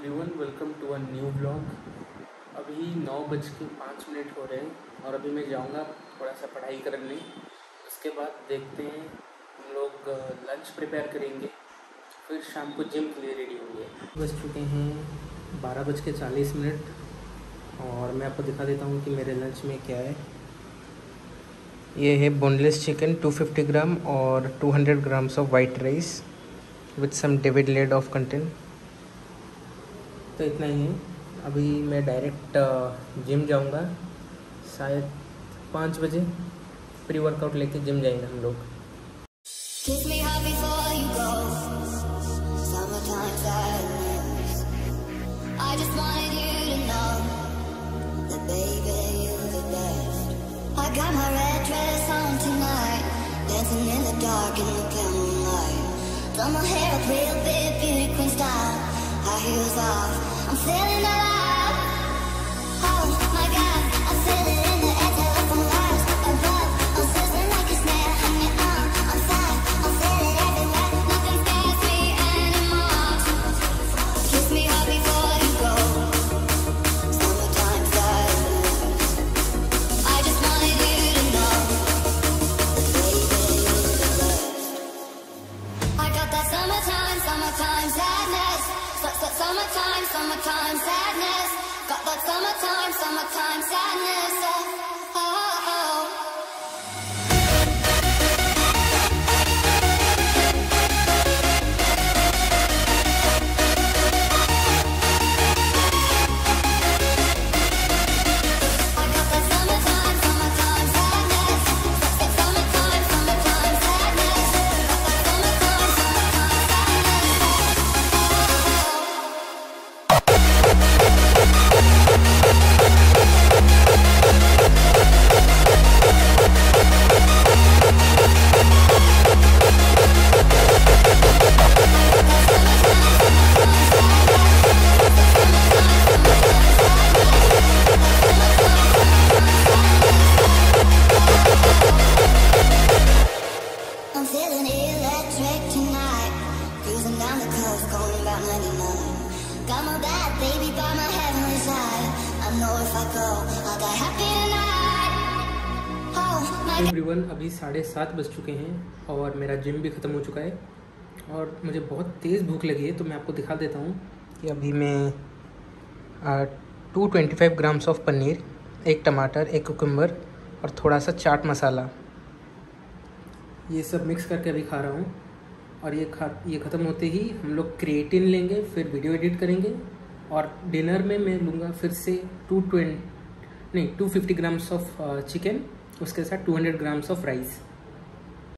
Everyone, welcome to a new blog. अभी 9:05 हो रहे हैं और अभी मैं जाऊंगा थोड़ा सा पढ़ाई करने। उसके बाद देखते हैं, हम लोग लंच प्रिपेयर करेंगे, फिर शाम को जिम के लिए रेडी होंगे। बज चुके हैं 12:40 और मैं आपको दिखा देता हूँ कि मेरे लंच में क्या है। ये है बोनलेस चिकन 250 ग्राम और 200 grams of white rice with some David laid of content. तो इतना ही है। अभी मैं डायरेक्ट जिम जाऊंगा, शायद 5 बजे प्री वर्कआउट लेके जिम जाएंगे हम लोग। Heels off, I'm feeling alive. Oh my God, I'm feeling in the air till I'm alive. Above, I'm sizzling like a snare. Hanging on, I'm fine. I'm feeling everywhere. Nothing scares me anymore. Kiss me hard before you go. Summertime sadness. I just wanted you to know that baby you're the best. I got that summertime sadness. Summertime sadness. Got that summertime sadness. Everyone, अभी 7:30 बज चुके हैं और मेरा gym भी ख़त्म हो चुका है और मुझे बहुत तेज़ भूख लगी है। तो मैं आपको दिखा देता हूँ कि अभी मैं 225 ग्राम्स ऑफ पनीर, 1 टमाटर, 1 कुकुम्बर और थोड़ा सा चाट मसाला, ये सब मिक्स करके अभी खा रहा हूँ। और ये ख़त्म होते ही हम लोग क्रिएटिन लेंगे, फिर वीडियो एडिट करेंगे और डिनर में मैं लूँगा फिर से 250 ग्राम्स ऑफ चिकन, उसके साथ 200 ग्राम्स ऑफ राइस।